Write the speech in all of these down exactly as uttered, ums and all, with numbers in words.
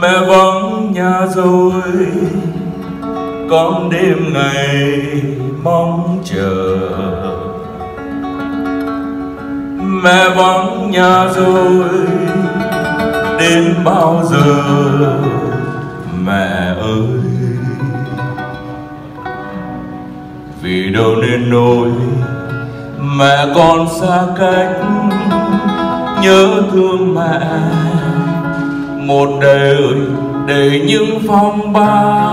Mẹ vắng nhà rồi, con đêm ngày mong chờ. Mẹ vắng nhà rồi, đến bao giờ mẹ ơi? Vì đâu nên nỗi mẹ con xa cách, nhớ thương mẹ một đời đầy những phong ba.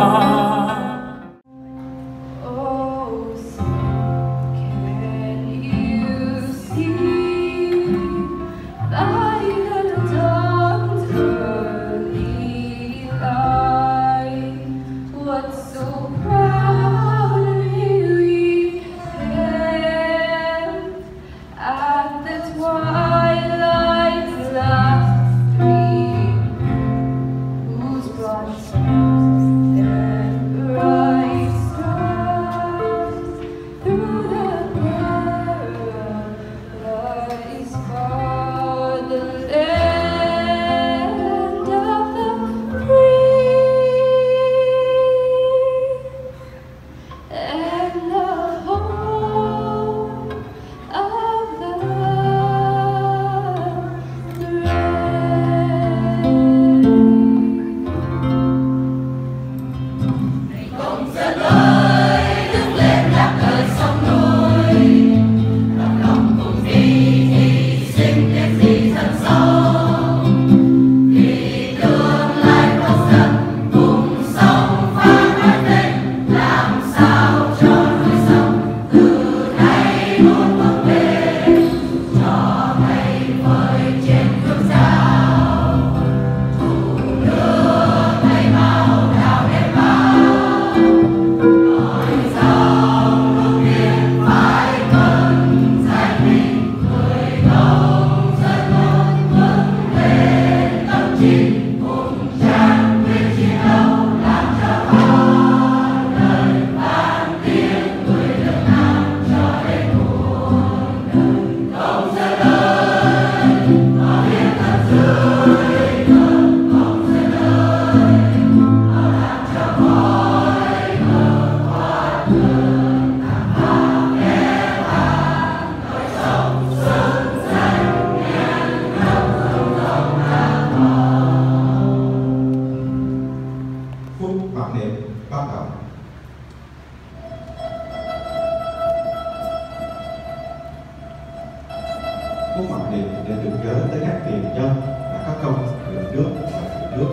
phút mặc niệm để tưởng nhớ tới các tiền nhân đã có công vì nước và vì nước,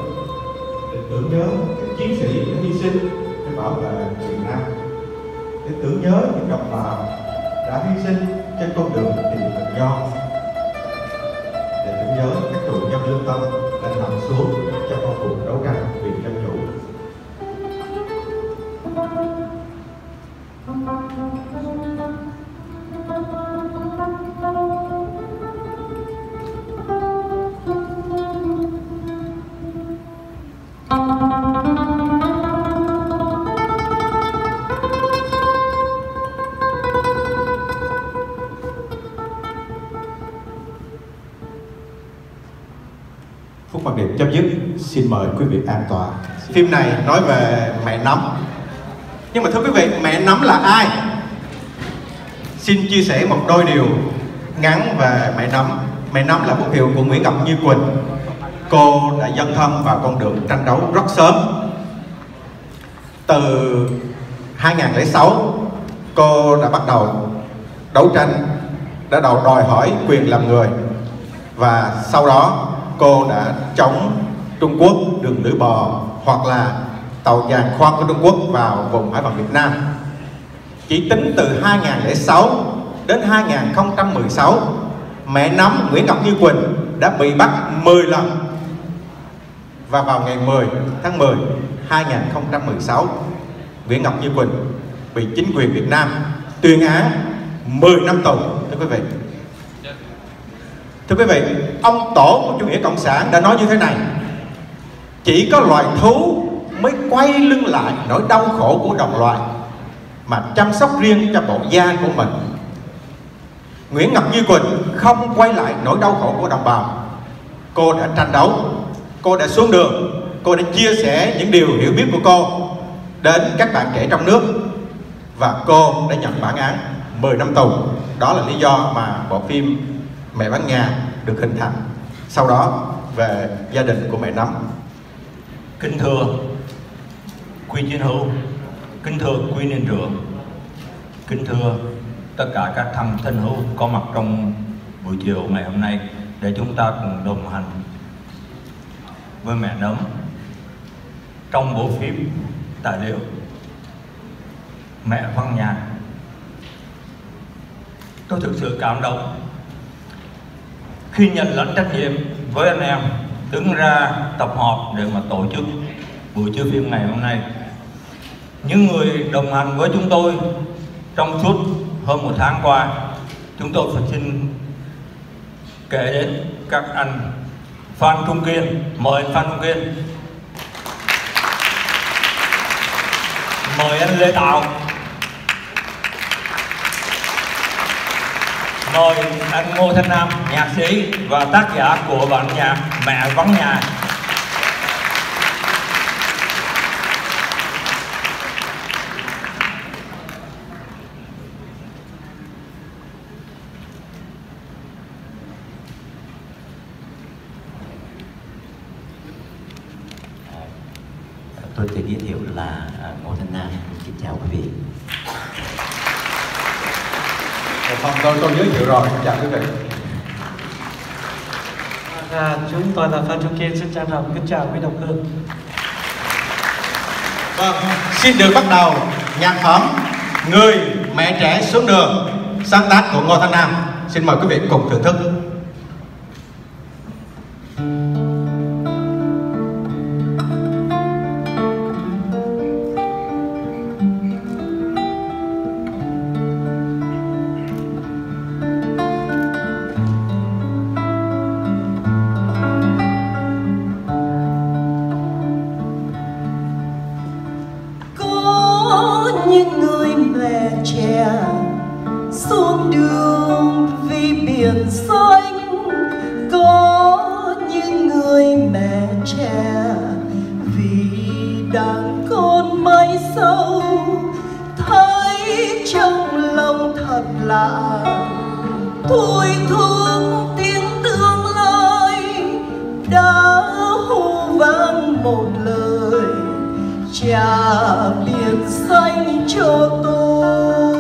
để tưởng nhớ các chiến sĩ đã hy sinh để bảo vệ miền Nam, để tưởng nhớ những đồng bào đã hy sinh trên con đường tìm tự do, để tưởng nhớ các tù nhân lương tâm đã nằm xuống trong công cuộc đấu tranh vì dân chủ. Phút mặc niệm chấm dứt, xin mời quý vị an tọa. Phim này nói về mẹ nấm. Nhưng mà thưa quý vị, mẹ nấm là ai? Xin chia sẻ một đôi điều ngắn về mẹ nấm. Mẹ nấm là bút hiệu của Nguyễn Ngọc Như Quỳnh. Cô đã dấn thân vào con đường tranh đấu rất sớm. Từ hai nghìn lẻ sáu, cô đã bắt đầu đấu tranh, đã đầu đòi hỏi quyền làm người. Và sau đó cô đã chống Trung Quốc, đường lưỡi bò hoặc là tàu giàn khoan của Trung Quốc vào vùng hải phận Việt Nam. Chỉ tính từ hai nghìn lẻ sáu đến hai nghìn không trăm mười sáu, mẹ nấm Nguyễn Ngọc Như Quỳnh đã bị bắt mười lần. Và vào ngày mười tháng mười hai nghìn không trăm mười sáu, Nguyễn Ngọc Như Quỳnh bị chính quyền Việt Nam tuyên án mười năm tù. Thưa quý vị, Thưa quý vị, ông tổ của chủ nghĩa cộng sản đã nói như thế này: chỉ có loài thú mới quay lưng lại nỗi đau khổ của đồng loại mà chăm sóc riêng cho bộ da của mình. Nguyễn Ngọc Như Quỳnh không quay lại nỗi đau khổ của đồng bào. Cô đã tranh đấu, cô đã xuống đường, cô đã chia sẻ những điều hiểu biết của cô đến các bạn trẻ trong nước, và cô đã nhận bản án mười năm tù. Đó là lý do mà bộ phim Mẹ Vắng Nhà được hình thành. Sau đó về gia đình của mẹ Nấm. Kính thưa quý chiến hữu, kính thưa quý niên trưởng, kính thưa tất cả các thân thân hữu có mặt trong buổi chiều ngày hôm nay để chúng ta cùng đồng hành với mẹ Nấm trong bộ phim tài liệu Mẹ Vắng Nhà. Tôi thực sự cảm động khi nhận lãnh trách nhiệm với anh em đứng ra tập họp để mà tổ chức buổi chiếu phim ngày hôm nay. Những người đồng hành với chúng tôi trong suốt hơn một tháng qua, chúng tôi phải xin kể đến các anh Phan Trung Kiên. Mời anh Phan Trung Kiên. Mời anh Lê Tạo. Mời anh Ngô Thanh Nam, nhạc sĩ và tác giả của bản nhạc Mẹ Vắng Nhà. Tôi tự giới thiệu là Ngô Thanh Nam. Kính chào quý vị. Không, tôi tôi giới thiệu rồi. Chào quý vị. À, chúng tôi là Phan Trung Kiên, xin trân trọng kính chào quý đồng hương. Vâng, xin được bắt đầu nhạc phẩm Người Mẹ Trẻ Xuống Đường, sáng tác của Ngô Thanh Nam. Xin mời quý vị cùng thưởng thức. Xuống đường vì biển xanh, có những người mẹ trẻ vì đàn con mãi sau, thấy trong lòng thật lạ thôi thúc tiếng tương lai đã hô vang một lời trả biển xanh cho tôi.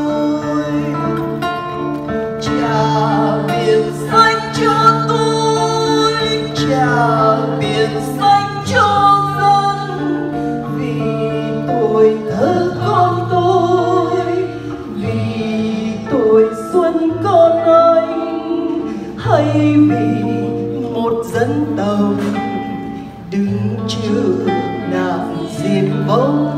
Trả biển xanh cho tôi, trả biển xanh cho dân, vì tuổi thơ con tôi, vì tuổi xuân con anh, hay vì một dân tộc đứng trước nạn diệt vong.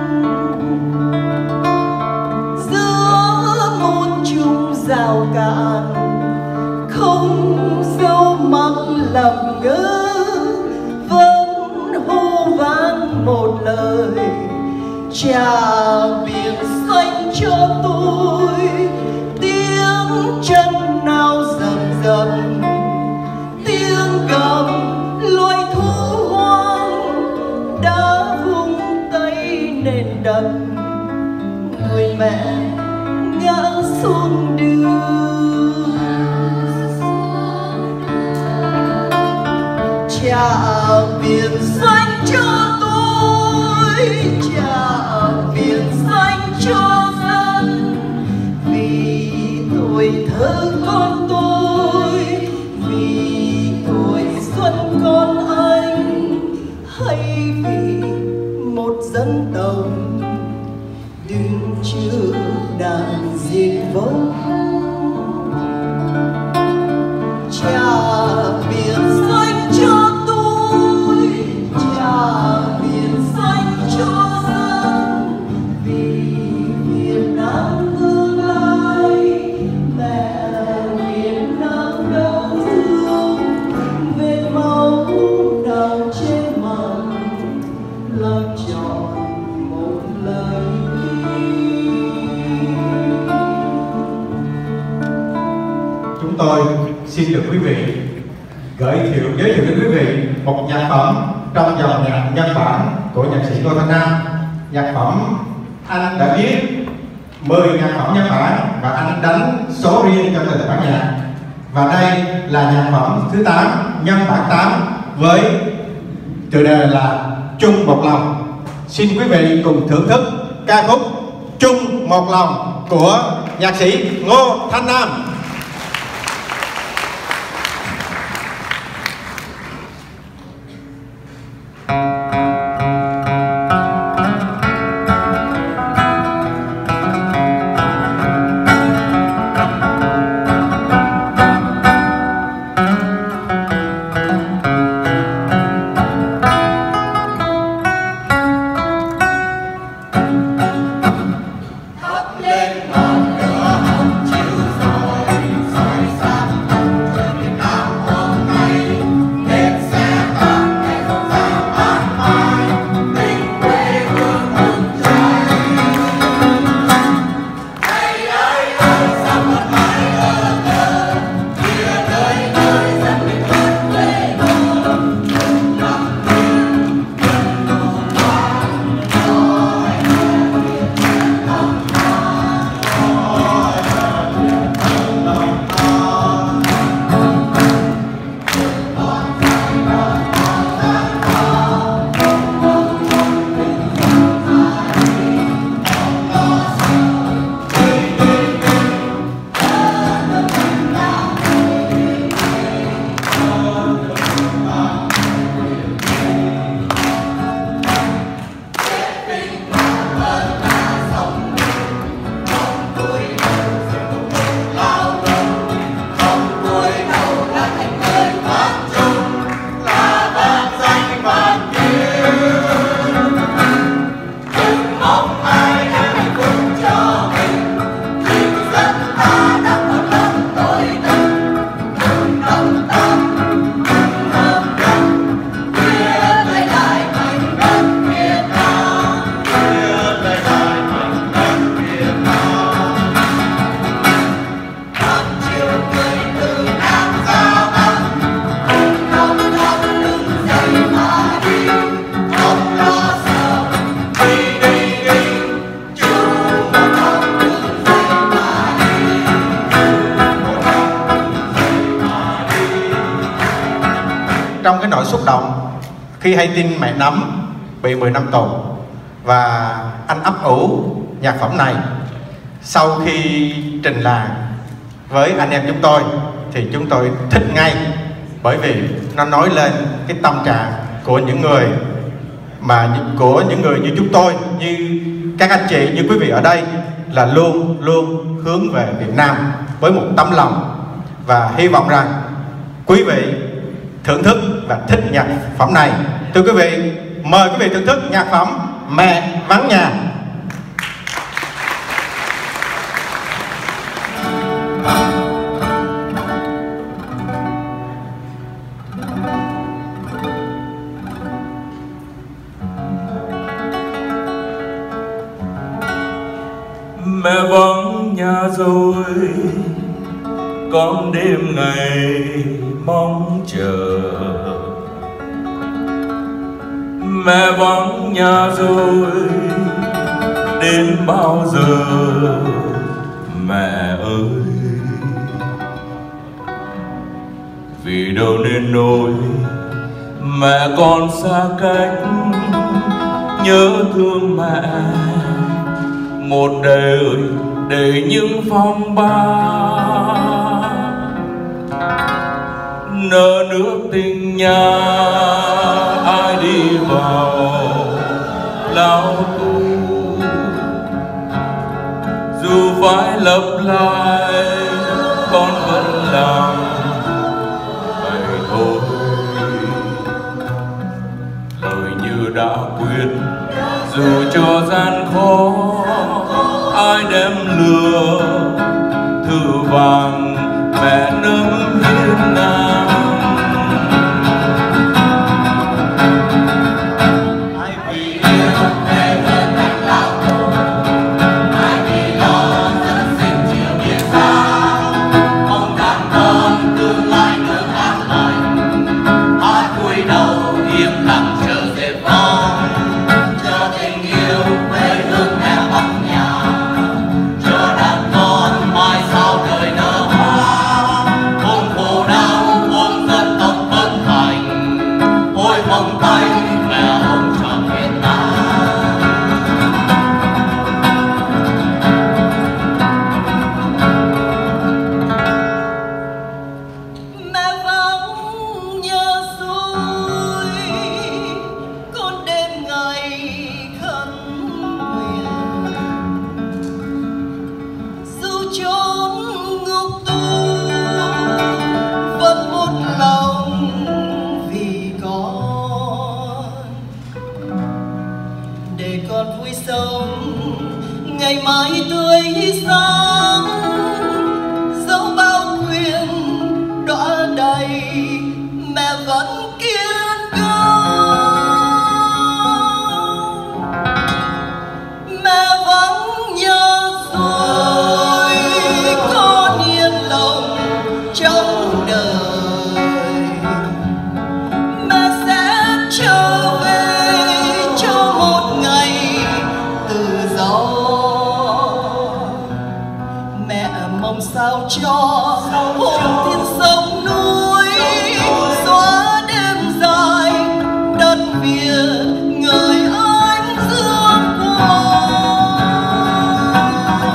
Rào cản không dấu mắc làm ngơ, vẫn hô vang một lời trả biển xanh cho tôi. Tiếng chân nào rầm rầm, tiếng gầm loài thú hoang đã vung tay nền đập người mẹ ngã xuống đường. Trả biển xanh cho tôi, trả biển xanh cho dân, vì tuổi thơ con tôi, vì tuổi xuân con anh, hay vì một dân tộc đứng trước đàn diệt vong. Trả biển xanh cho tôi, trả biển xanh cho dân, vì Việt Nam tương lai, mẹ Việt Nam đau thương, vết máu đào trên mặt làm tròn một lời. Chúng tôi xin được quý vị gửi thiệu giới thiệu đến quý vị một nhạc phẩm trong dòng nhạc nhân bản của nhạc sĩ Ngô Thanh Nam. Nhạc phẩm anh đã viết mười nhạc phẩm nhân bản và anh đánh số riêng cho từng bản nhạc. Và đây là nhạc phẩm thứ tám, nhân bản tám, với tựa đề là Chung Một Lòng. Xin quý vị cùng thưởng thức ca khúc Chung Một Lòng của nhạc sĩ Ngô Thanh Nam. Trong cái nỗi xúc động khi hay tin mẹ Nấm bị mười năm tù, và anh ấp ủ nhạc phẩm này, sau khi trình làng với anh em chúng tôi thì chúng tôi thích ngay, bởi vì nó nói lên cái tâm trạng của những người mà của những người như chúng tôi, như các anh chị, như quý vị ở đây, là luôn luôn hướng về Việt Nam với một tấm lòng. Và hy vọng rằng quý vị thưởng thức và thích nhạc phẩm này. Thưa quý vị, mời quý vị thưởng thức nhạc phẩm Mẹ Vắng Nhà. Mẹ vắng nhà rồi, con đêm ngày mong chờ. Mẹ vắng nhà rồi, đến bao giờ mẹ ơi? Vì đâu nên nỗi mẹ con xa cách, nhớ thương mẹ một đời đầy những phong ba. Nợ nước tình nhà ai đi vào lao tù, dù phải lặp lại con vẫn làm vậy thôi. Lời như đã quyết, dù cho gian khó ai đem lừa thư vàng mẹ Nấm Việt Nam. Hãy subscribe cho kênh Ghiền Mì Gõ để không bỏ lỡ ngày tươi sáng dẫu bao thuyền đọa đầy mẹ vẫn kiên cường, mẹ vẫn nhớ rồi con yên lòng trong đời, mẹ sẽ trở về cho một ngày tự do. Mẹ mong sao cho hồn thiên sông núi xóa đêm dài đất Việt người anh dương quang.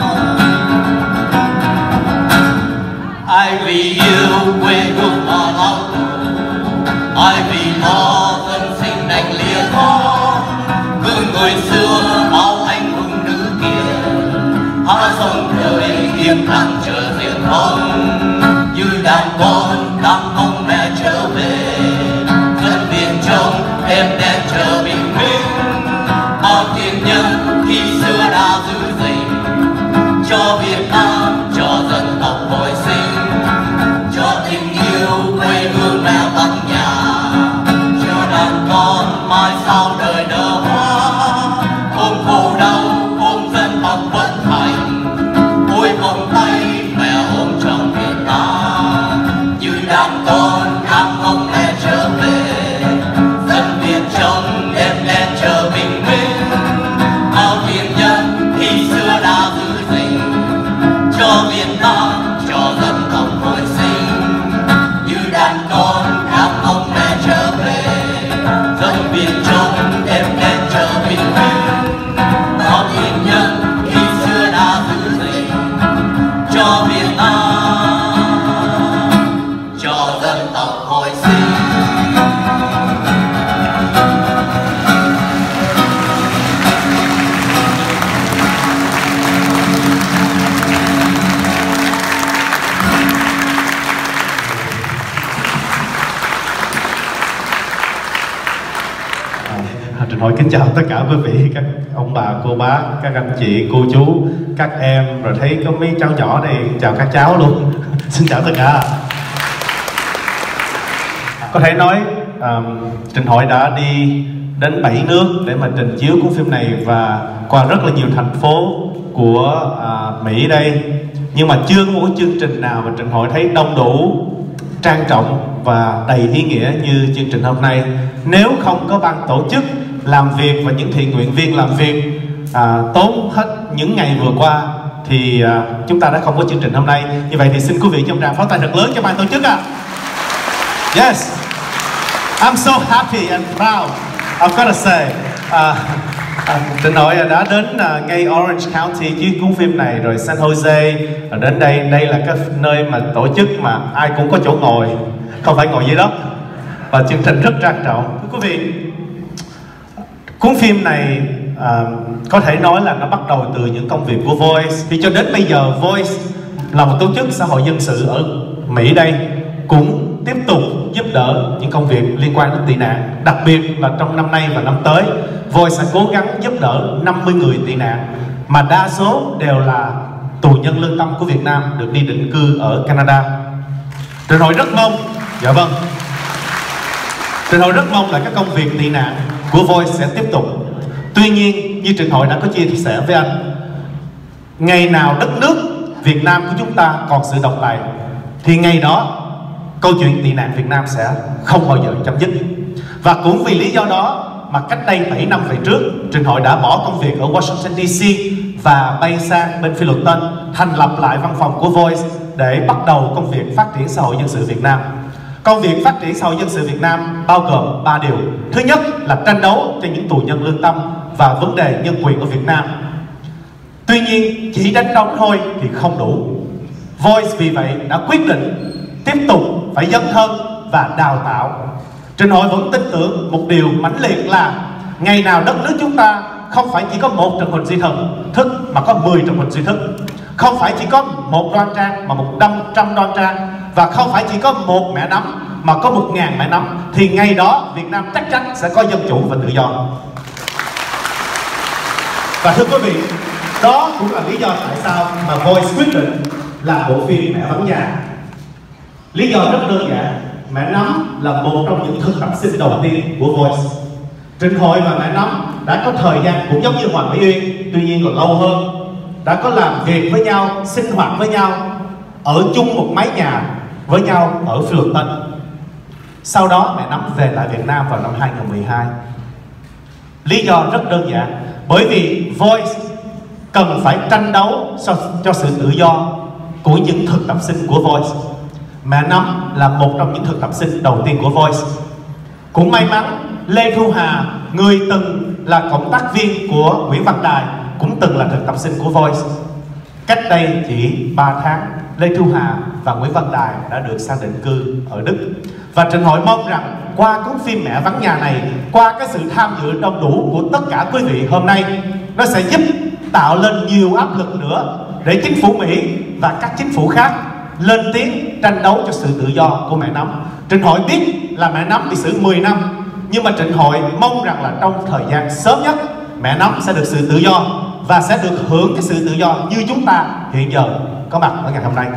Ai vì yêu quê hương mà lao tù, ai vì lo dân sinh đánh lìa khó, gương người xưa bao anh hùng nữ kia, hát sông đời im lặng chờ riêng không, như đàn con đang mong mẹ trở về. Dân Việt trong đêm đen chờ bình minh, bao tiền nhân khi xưa đã giữ gìn cho Việt Nam, cho dân tộc hồi sinh, cho tình yêu quê hương mẹ bắc nhà, cho đàn con mai sau đời nở hoa, ôm khổ đau ôm dân tộc vẫn thành, ôi vòng tay mẹ ôm trong Việt Nam, như đàn con đang mong mẹ trở về. Dân Việt trong đêm đen chờ bình minh, bao tiền nhân khi xưa đã giữ gìn cho Việt Nam, cho dân tộc hồi sinh, như đàn con đang mong mẹ trở về. Dân Việt trong đêm đen chờ bình minh, bao tiền nhân khi xưa đã giữ gìn cho Việt Nam, cho dân tộc hồi sinh. Trình Hội kính chào tất cả quý vị, các ông bà, cô bác, các anh chị, cô chú, các em, rồi thấy có mấy cháu nhỏ đây, chào các cháu luôn. Xin chào tất cả. Có thể nói um, Trình Hội đã đi đến bảy nước để mà trình chiếu cuốn phim này và qua rất là nhiều thành phố của uh, Mỹ đây. Nhưng mà chưa có một chương trình nào mà Trình Hội thấy đông đủ, trang trọng và đầy ý nghĩa như chương trình hôm nay. Nếu không có ban tổ chức làm việc và những thiện nguyện viên làm việc à, tốn hết những ngày vừa qua thì à, chúng ta đã không có chương trình hôm nay. Như vậy thì xin quý vị trong tràng pháo tay thật lớn cho ban tổ chức ạ. À. Yes, I'm so happy and proud. I've got to say, à, à, Trình Hội đã đến à, ngay Orange County với cuốn phim này, rồi San Jose, rồi đến đây. Đây là cái nơi mà tổ chức mà ai cũng có chỗ ngồi, không phải ngồi dưới đất. Và chương trình rất trang trọng. Thưa quý vị, cuốn phim này à, có thể nói là nó bắt đầu từ những công việc của Voice. Thì cho đến bây giờ Voice là một tổ chức xã hội dân sự ở Mỹ đây cũng tiếp tục giúp đỡ những công việc liên quan đến tị nạn. Đặc biệt là trong năm nay và năm tới, Voice sẽ cố gắng giúp đỡ năm mươi người tị nạn, mà đa số đều là tù nhân lương tâm của Việt Nam được đi định cư ở Canada. Trình Hội rất mong, dạ vâng, Trình Hội rất mong là các công việc tị nạn của Voice sẽ tiếp tục. Tuy nhiên, như Trình Hội đã có chia sẻ với anh, ngày nào đất nước Việt Nam của chúng ta còn sự độc tài thì ngày đó câu chuyện tị nạn Việt Nam sẽ không bao giờ chấm dứt. Và cũng vì lý do đó mà cách đây bảy năm về trước, Trình Hội đã bỏ công việc ở Washington đê xê và bay sang bên Philadelphia thành lập lại văn phòng của Voice để bắt đầu công việc phát triển xã hội dân sự Việt Nam. Công việc phát triển xã hội dân sự Việt Nam bao gồm ba điều. Thứ nhất là tranh đấu cho những tù nhân lương tâm và vấn đề nhân quyền ở Việt Nam. Tuy nhiên, chỉ đánh đấu thôi thì không đủ. Voice vì vậy đã quyết định tiếp tục phải dấn thân và đào tạo. Trình Hội vẫn tin tưởng một điều mãnh liệt là ngày nào đất nước chúng ta không phải chỉ có một Trần Huỳnh Duy Thần thức mà có mười Trần Huỳnh Duy Thức, không phải chỉ có một Đoan Trang mà một trăm Đoan Trang, và không phải chỉ có một mẹ nắm mà có một ngàn mẹ nắm, thì ngày đó Việt Nam chắc chắn sẽ có dân chủ và tự do. Và thưa quý vị, Đó cũng là lý do tại sao mà Voice quyết định làm bộ phim Mẹ Vắng Nhà. Lý do rất đơn giản, Mẹ Nắm là một trong những thực tập sinh đầu tiên của Voice. Trịnh Hội và Mẹ Nắm đã có thời gian cũng giống như Hoàng Mỹ Uyên, tuy nhiên là lâu hơn, đã có làm việc với nhau, sinh hoạt với nhau, ở chung một mái nhà với nhau ở phường Tân. Sau đó Mẹ Nắm về lại Việt Nam vào năm hai không một hai. Lý do rất đơn giản, bởi vì Voice cần phải tranh đấu cho, cho sự tự do của những thực tập sinh của Voice. Mẹ Nắm là một trong những thực tập sinh đầu tiên của Voice. Cũng may mắn Lê Thu Hà, người từng là cộng tác viên của Nguyễn Văn Đài, cũng từng là thực tập sinh của Voice. Cách đây chỉ ba tháng, Lê Thu Hà và Nguyễn Văn Đài đã được xác định cư ở Đức. Và Trịnh Hội mong rằng qua cuốn phim Mẹ Vắng Nhà này, qua cái sự tham dự đông đủ của tất cả quý vị hôm nay, nó sẽ giúp tạo lên nhiều áp lực nữa để chính phủ Mỹ và các chính phủ khác lên tiếng tranh đấu cho sự tự do của Mẹ Nắm. Trịnh Hội biết là Mẹ Nắm bị xử mười năm, nhưng mà Trịnh Hội mong rằng là trong thời gian sớm nhất, Mẹ Nắm sẽ được sự tự do và sẽ được hưởng cái sự tự do như chúng ta hiện giờ có mặt ở ngày hôm nay.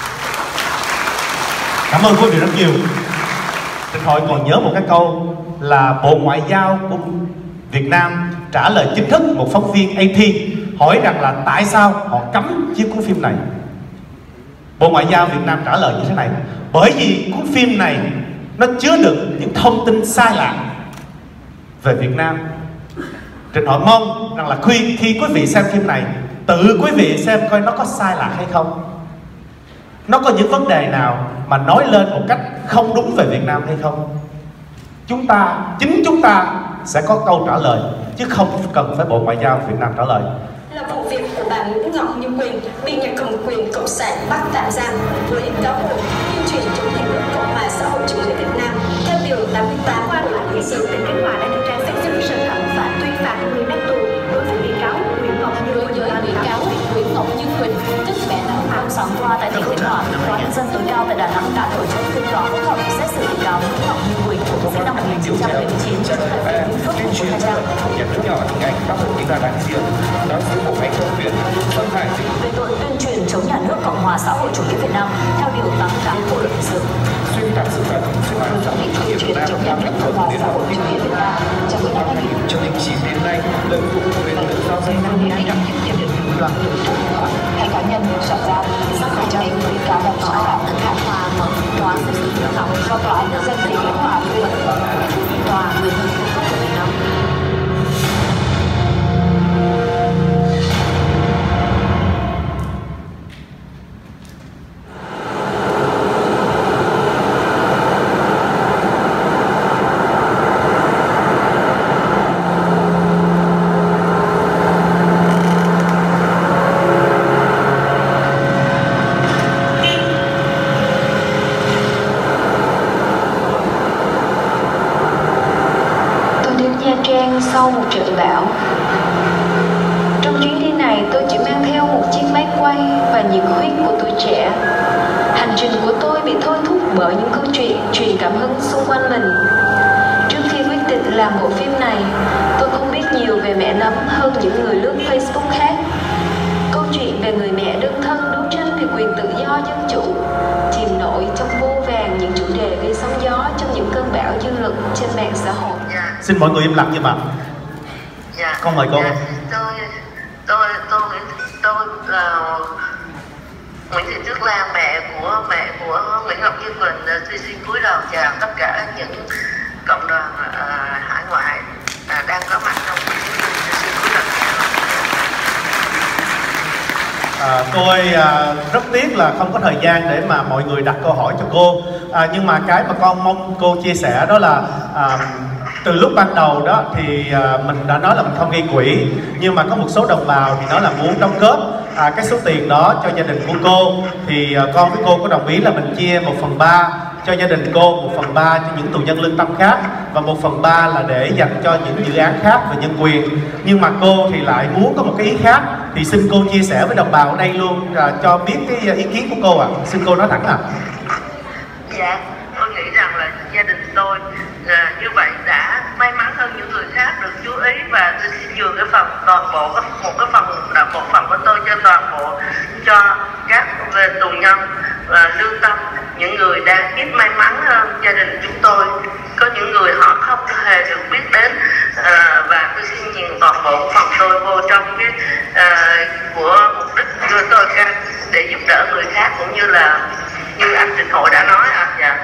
Cảm ơn quý vị rất nhiều. Trịnh Hội còn nhớ một cái câu là Bộ Ngoại giao của Việt Nam trả lời chính thức một phóng viên a pê hỏi rằng là tại sao họ cấm chiếu cuốn phim này. Bộ Ngoại giao Việt Nam trả lời như thế này: bởi vì cuốn phim này nó chứa đựng những thông tin sai lạc về Việt Nam. Trịnh Hội mong rằng là khi, khi quý vị xem phim này, tự quý vị xem coi nó có sai lạc hay không, nó có những vấn đề nào mà nói lên một cách không đúng về Việt Nam hay không. Chúng ta, chính chúng ta sẽ có câu trả lời, chứ không cần phải Bộ Ngoại giao Việt Nam trả lời. Là vụ việc của bà Nguyễn Ngọc Như Quỳnh bị nhà cầm quyền cộng sản bắt tạm giam với cáo buộc tuyên truyền chống nhà nước Cộng hòa xã hội chủ nghĩa Việt Nam theo điều tám mươi tám của Bộ luật hình sự. Tỉnh Khánh Hòa đã đưa ra xét xử sơ thẩm và tuyên phạt mười năm tù đối với bị cáo Nguyễn Ngọc Như Quỳnh. Đối với bị cáo Nguyễn Ngọc Như Quỳnh, tức Mẹ Nắm, trong sáng qua tại tỉnh Khánh Hòa, Tòa nhân dân tối cao tại Đà Nẵng đã tổ chức phiên tòa phúc thẩm xét xử bị cáo Nguyễn Ngọc Như Quỳnh, sinh năm một nghìn chín trăm bảy mươi chín, trú tại huyện Vĩnh Phúc, thành phố Nha Trang. Nhà nước nhỏ tiếng Anh các hội gia đáng riêng nói xấu bộ máy công quyền xâm hại về tội tuyên truyền chống nhà nước Cộng hòa xã hội chủ nghĩa Việt Nam theo điều tám mươi tám Bộ luật hình sự. Xuyên tạc sự thật, xuyên tạc xã hội chủ nghĩa Việt Nam chống nhà nước Cộng hòa xã hội chủ nghĩa Việt Nam trong năm hai nghìn không trăm chín đến nay lợi dụng quyền tự do dân năm hai nghìn không trăm mười hai đoàn tổ chức hai cá nhân soạn ra xác định cho bị cáo đồng xã đạo tỉnh Khánh Hòa mở phiên tòa xét xử phúc thẩm do tòa án nhân dân tỉnh Khánh Hòa tuyên tòa mười năm tù của Mẹ Nắm. Sau một trận bão, trong chuyến đi này tôi chỉ mang theo một chiếc máy quay và nhiệt huyết của tuổi trẻ. Hành trình của tôi bị thôi thúc bởi những câu chuyện truyền cảm hứng xung quanh mình. Trước khi quyết định làm bộ phim này, tôi không biết nhiều về Mẹ Nắm hơn những người lướt Facebook khác. Câu chuyện về người mẹ đơn thân đấu tranh vì quyền tự do dân chủ, chìm nổi trong vô vàn những chủ đề gây sóng gió trong những cơn bão dư luận trên mạng xã hội. Xin mọi người im lặng giùm ạ. Dạ. Con mời cô. Dạ. Tôi tôi tôi tôi là Nguyễn Thị Tuyết Lan, mẹ của mẹ của Nguyễn Ngọc Như Quỳnh. Tôi xin cúi đầu chào tất cả những cộng đoàn uh, hải ngoại uh, đang có mặt trong buổi tôi xin cúi đầu chào. À, tôi à, rất tiếc là không có thời gian để mà mọi người đặt câu hỏi cho cô, à, nhưng mà cái mà con mong cô chia sẻ đó là à, từ lúc ban đầu đó thì à, mình đã nói là mình không gây quỹ, nhưng mà có một số đồng bào thì nói là muốn đóng góp à, cái số tiền đó cho gia đình của cô, thì à, con với cô có đồng ý là mình chia một phần ba cho gia đình cô, một phần ba cho những tù nhân lương tâm khác, và một phần ba là để dành cho những dự án khác về nhân quyền. Nhưng mà cô thì lại muốn có một cái ý khác, thì xin cô chia sẻ với đồng bào ở đây luôn, à, cho biết cái ý kiến của cô ạ. À. Xin cô nói thẳng ạ. À. Dạ, tôi nghĩ rằng là gia đình tôi à, như vậy đã may mắn hơn những người khác được Chúa ý và tôi xin nhường cái phần toàn bộ một cái phần một phần của tôi cho toàn bộ cho các về tù nhân và lương tâm, những người đang ít may mắn hơn gia đình chúng tôi. Có những người họ không hề được biết đến, à, và tôi xin nhường toàn bộ phần tôi vô trong cái à, của mục đích của tôi để giúp đỡ người khác, cũng như là như anh Trịnh Hội đã nói. À, dạ.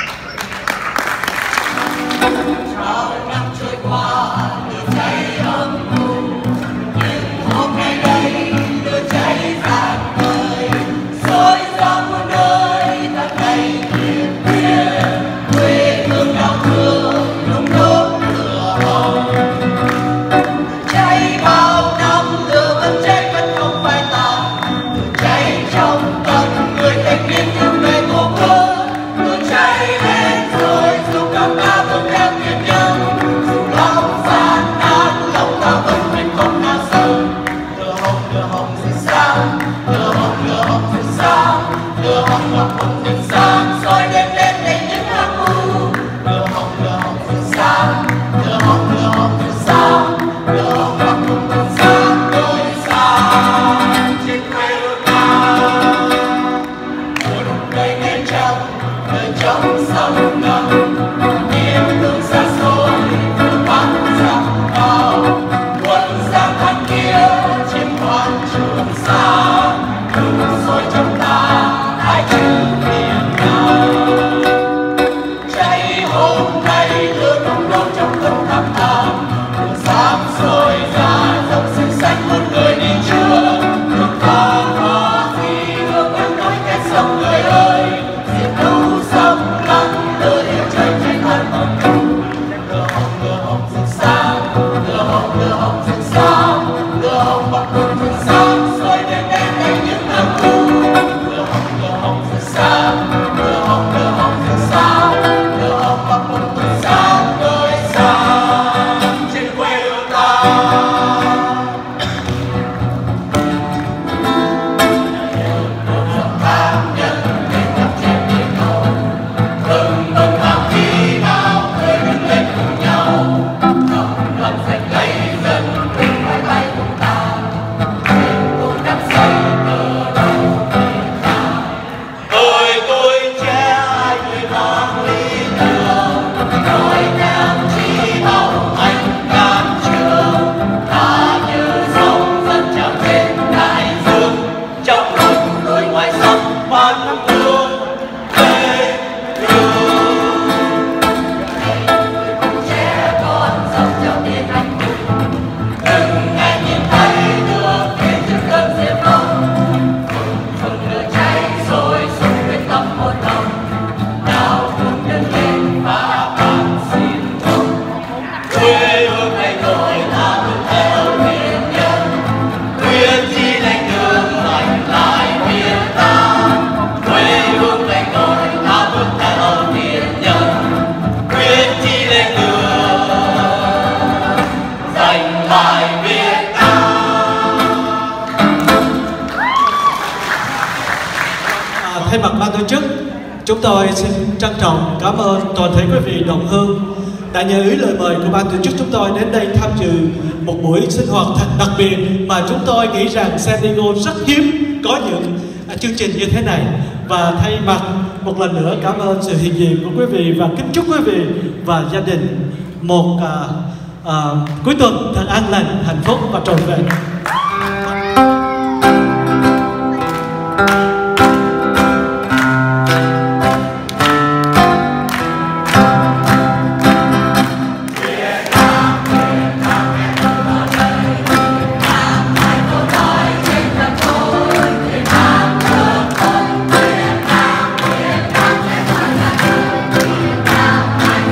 Sao năm trôi qua lửa cháy âm u, nhưng hôm nay đây lửa cháy rạng ngời, soi ra muôn nơi ta ngày miền biên, quê hương đau thương nung đốt lửa hồng. Cháy bao năm lửa vẫn cháy vẫn không phai tàn, lửa cháy trong tâm người thanh niên thương về tổ quốc. Lửa cháy lên rồi dù cảm ta vẫn theo thiên nhân, dù lòng gian nan lòng ta vẫn mình không nào sợ. Lửa hồng lửa hồng rực sáng, lửa hồng lửa hồng rực sáng, lửa hồng ngọc hồng rực sáng, soi đêm lên đầy những hang u. Lửa hồng lửa hồng rực sáng, lửa hồng lửa hồng rực sáng, lửa hồng ngọc hồng rực sáng, đôi sáng trên quê hương ta. Mùa đông đầy ngày trăng, nơi trong sông ngầm, niềm thương xa xôi vừa bắn dặm cao. Quân sang thang kia chiếm khoan trường sa, lửa sôi trong ta hai chữ miền nào. Cháy hôm nay lửa nung đốt trong tâm thắm thẳm, lửa sáng soi ra dòng sương xanh một người đi chưa. Đường ta có gì hương vẫn nối kết sông người ơi, diệt lưu sông lắng lửa yêu trời trên thân hồng. Lửa hồng lửa hồng rực sáng, lửa hồng lửa hồng rực sáng, lửa hồng bạc hồng rực sáng, soi đêm đêm đầy những hang u. Lửa hồng lửa hồng rực sáng, lửa hồng lửa hồng rực sáng, lửa hồng bạc hồng rực sáng, đôi sáng trên quê hương ta. Tham nhân đến gặp trên biển cầu, từng từng hàng khi nào người đứng lên cùng nhau, đồng lòng giành lấy dân cùng hai tay cùng ta, cùng đắp xây cờ đầu Việt Nam. Tôi tôi trẻ hai người mang lý tưởng, nói nam chi hậu anh can trường, ta như sóng dẫn trào trên đại dương, trong lòng đôi ngoài sông ban hương quê hương. Người cùng trẻ con dòng trào tiếng anh hùng, đừng nghe nhìn thấy được phía trước cơn diệt vong. Phừng phừng lửa cháy sôi sục quyết tâm một lòng, nào cùng nhân lên và ban xin thông. Quê hương này rồi ta bước theo thiên nhân, quyết chi đánh đường mạnh lại Việt Nam. Quê hương này rồi ta bước theo thiên nhân, quyết chi đánh đường giành lại Việt Nam. À, thay mặt ban tổ chức, chúng tôi xin trân trọng cảm ơn toàn thể quý vị đồng hương đã nhờ ý lời mời của ban tổ chức chúng tôi đến đây tham dự một buổi sinh hoạt thật đặc biệt mà chúng tôi nghĩ rằng San Diego rất hiếm có những à, chương trình như thế này. Và thay mặt một lần nữa cảm ơn sự hiện diện của quý vị và kính chúc quý vị và gia đình một à, à, cuối tuần thật an lành, hạnh phúc và trọn vẹn.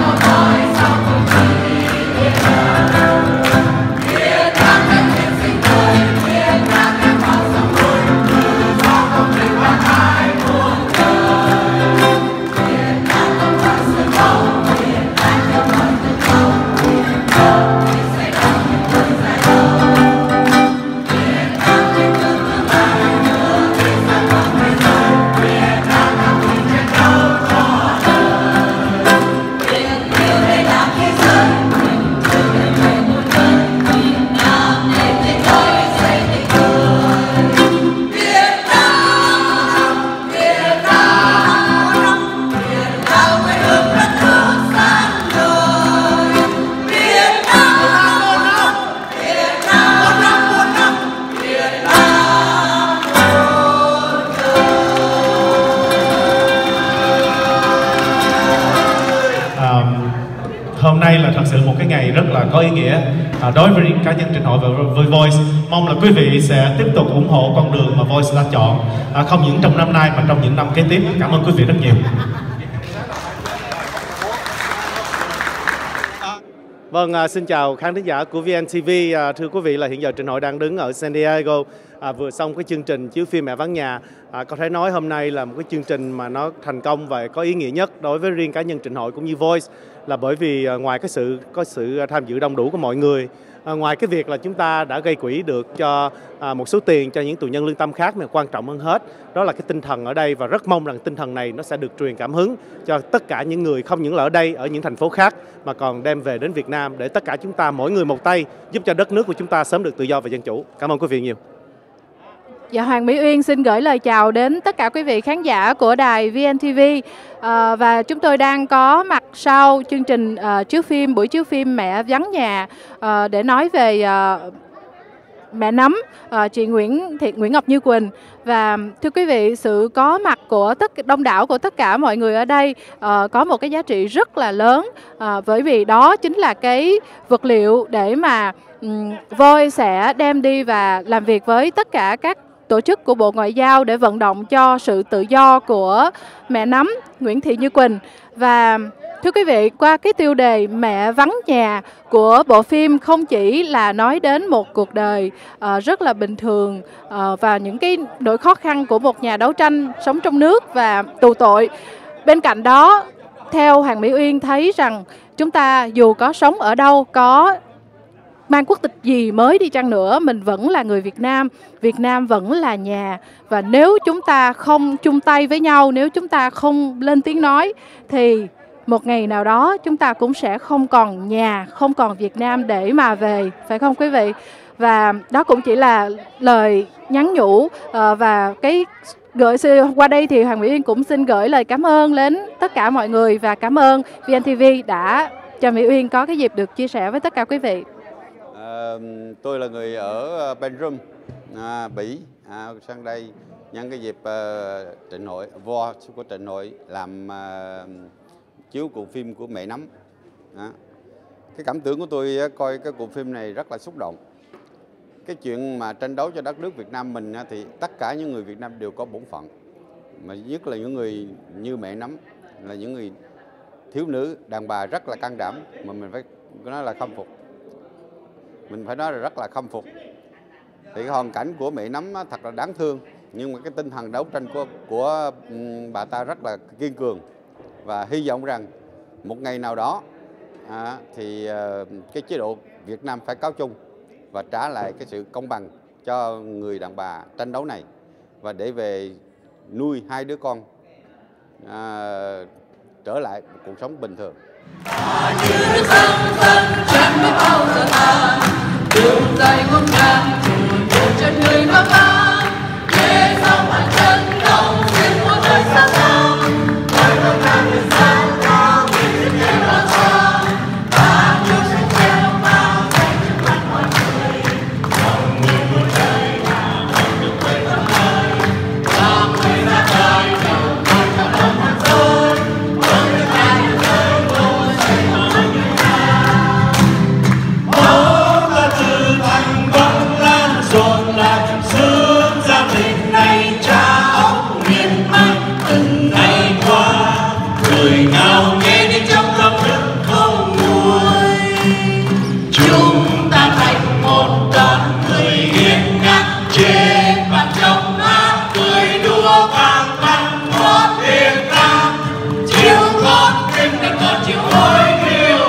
Việt Nam hôm nay là thật sự một cái ngày rất là có ý nghĩa à, đối với cá nhân Trịnh Hội và với Voice. Mong là quý vị sẽ tiếp tục ủng hộ con đường mà Voice đã chọn, à, không những trong năm nay mà trong những năm kế tiếp. Cảm ơn quý vị rất nhiều. Vâng, à, xin chào khán thính giả của vê en ti vi. À, thưa quý vị, là hiện giờ Trịnh Hội đang đứng ở San Diego, à, vừa xong cái chương trình chiếu phim Mẹ Vắng Nhà. À, có thể nói hôm nay là một cái chương trình mà nó thành công và có ý nghĩa nhất đối với riêng cá nhân Trịnh Hội cũng như Voice, là bởi vì à, ngoài cái sự có sự tham dự đông đủ của mọi người, à, ngoài cái việc là chúng ta đã gây quỹ được cho à, một số tiền cho những tù nhân lương tâm khác, mà quan trọng hơn hết đó là cái tinh thần ở đây, và rất mong rằng tinh thần này nó sẽ được truyền cảm hứng cho tất cả những người không những là ở đây, ở những thành phố khác, mà còn đem về đến Việt Nam để tất cả chúng ta mỗi người một tay giúp cho đất nước của chúng ta sớm được tự do và dân chủ. Cảm ơn quý vị nhiều. Dạ, Hoàng Mỹ Uyên xin gửi lời chào đến tất cả quý vị khán giả của đài vê en ti vi. À, và chúng tôi đang có mặt sau chương trình uh, chiếu phim, buổi chiếu phim Mẹ Vắng Nhà, uh, để nói về uh, Mẹ Nấm, uh, chị Nguyễn Thị Nguyễn Ngọc Như Quỳnh. Và thưa quý vị, sự có mặt của tất đông đảo của tất cả mọi người ở đây uh, có một cái giá trị rất là lớn, uh, bởi vì đó chính là cái vật liệu để mà um, Voice sẽ đem đi và làm việc với tất cả các tổ chức của Bộ Ngoại giao để vận động cho sự tự do của mẹ Nấm Nguyễn Thị Như Quỳnh. Và thưa quý vị, qua cái tiêu đề Mẹ Vắng Nhà của bộ phim không chỉ là nói đến một cuộc đời uh, rất là bình thường uh, và những cái nỗi khó khăn của một nhà đấu tranh sống trong nước và tù tội. Bên cạnh đó, theo Hoàng Mỹ Uyên thấy rằng chúng ta dù có sống ở đâu, có mang quốc tịch gì mới đi chăng nữa, mình vẫn là người Việt Nam, Việt Nam vẫn là nhà. Và nếu chúng ta không chung tay với nhau, nếu chúng ta không lên tiếng nói, thì một ngày nào đó chúng ta cũng sẽ không còn nhà, không còn Việt Nam để mà về, phải không quý vị? Và đó cũng chỉ là lời nhắn nhủ, và cái gửi qua đây thì Hoàng Mỹ Uyên cũng xin gửi lời cảm ơn đến tất cả mọi người, và cảm ơn vê en ti vi đã cho Mỹ Uyên có cái dịp được chia sẻ với tất cả quý vị. À, tôi là người ở Belgium, à, Bỉ, à, sang đây nhân cái dịp uh, Trịnh Hội, Voice của Trịnh Hội làm uh, chiếu cuộn phim của Mẹ Nấm. À, cái cảm tưởng của tôi uh, coi cái cuộn phim này rất là xúc động. Cái chuyện mà tranh đấu cho đất nước Việt Nam mình uh, thì tất cả những người Việt Nam đều có bổn phận, mà nhất là những người như Mẹ Nấm, là những người thiếu nữ, đàn bà rất là can đảm, mà mình phải nói là khâm phục. Mình phải nói là rất là khâm phục. Thì cái hoàn cảnh của Mẹ Nấm thật là đáng thương, nhưng mà cái tinh thần đấu tranh của của bà ta rất là kiên cường, và hy vọng rằng một ngày nào đó à, thì cái chế độ Việt Nam phải cáo chung và trả lại cái sự công bằng cho người đàn bà tranh đấu này, và để về nuôi hai đứa con à, trở lại một cuộc sống bình thường. Đường dài ngút ngàn, đường chân người vắng vắng, lê sao bàn chân lòng xuyên một đời xa xăm, đời đông nam người xa cao, người dân nghe lo xa, ta như sánh treo bao ngày trước mắt mọi người, lòng như muôn trời nào không được quên tận lời, làm người ra đời đầu tôi cho lòng hạnh phúc, với những ai được đời tôi sẽ không người ta. Dồn lại sương gia đình này cha ông miền Bắc từng ngày qua, người nào nghe đến trong lòng nước không nguôi. Chúng ta thành một đoàn người hiền ngang trên bàn trong hát cười đua vang vang ngót Việt Nam, chiều con đêm ngày còn chiều hối yêu.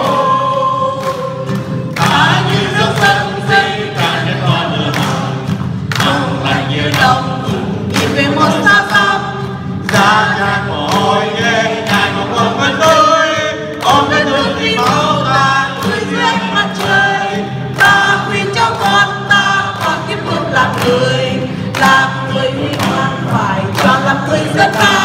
Ta như dấu sân dây cả đất con lửa như đông nhìn về một xa xăm, ra nhà mồ hôi ghê ngài một lòng quên tôi, ôm cái thương vì máu ta người dưới mặt trời. Ta khuyên cho con ta còn tiếp tục làm người, làm người ngoan phải chọn làm người dân ta.